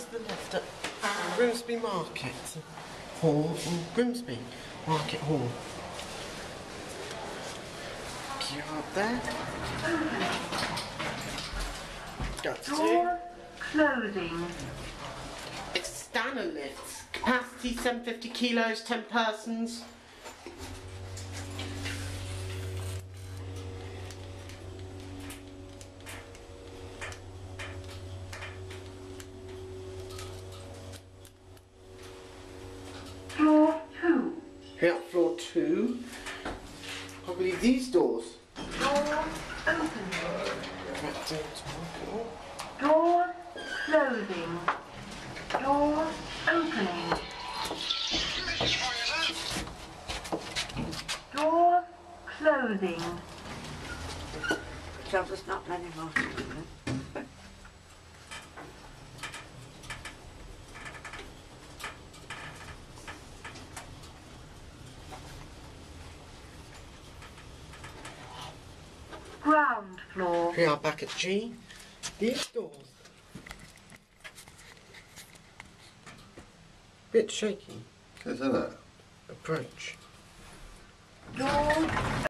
to the left at Grimsby Market Hall in Grimsby Market Hall. Queue up there. Got to do. Clothing. It's standard lifts. Capacity 750 kilos, 10 persons. Floor 2. Here at floor 2. Probably these doors. Door opening. Right down to Market Hall. Door closing. Door opening. Door closing. Shelter's not many more. Ground floor. We are back at G. These doors. Bit shaky. Isn't it? Approach. Door